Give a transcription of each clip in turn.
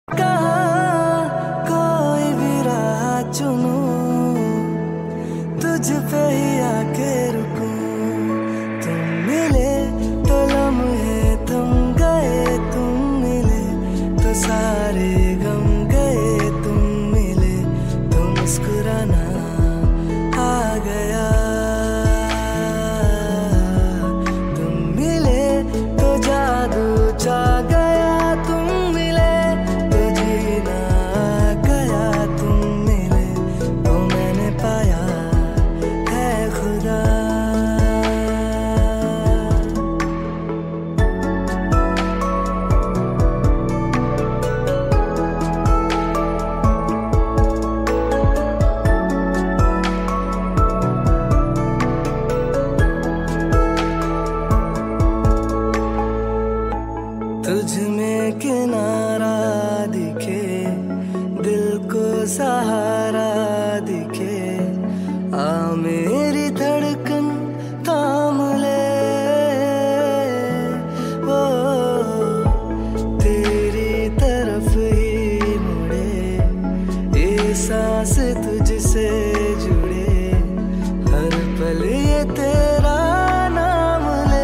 कहाँ कोई भी राह चुनूं, तुझ पे ही आके रुकूं। तुम मिले तो लम्हे थम गए, तुम मिले तो सारे गम गए। तुम मिले तो मुस्कुराना आ गया, तुम मिले तो जादू छा गया। तुम मिले तो जीना आ गया, तुम मिले तो मैंने पाया है खुदा। तुझ में किनारा दिखे, दिल को सहारा दिखे। आ मेरी धड़कन थाम ले, वो तेरी तरफ ही मुड़े। ये सांस तुझसे जुड़े, हर पल ये तेरा नाम ले।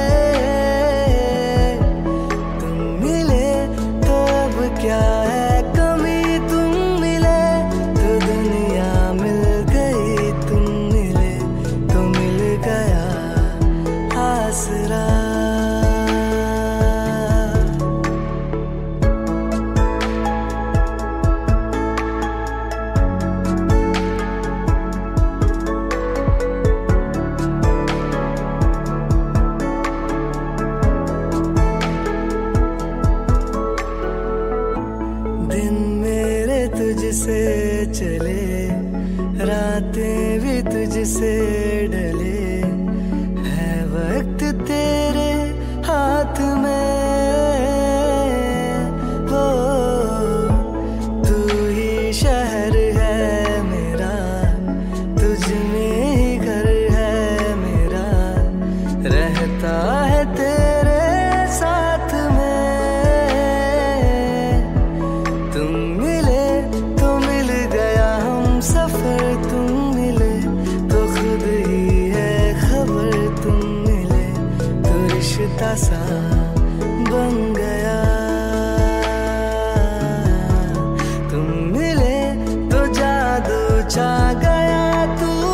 क्या है कमी, तुम मिले तो दुनिया मिल गई। तुम मिले तो मिल गया आसरा। दिन मेरे तुझसे चले, रातें भी तुझसे ढले। है वक्त तेरे हाथ में, वो तू ही शहर है मेरा, तुझ में ही घर है मेरा। रहता है तेरे साथ में। तुम मिले तो मिल गया हम सफर, तुम मिले तो खुद ही है खबर। तुम मिले तो रिश्ता सा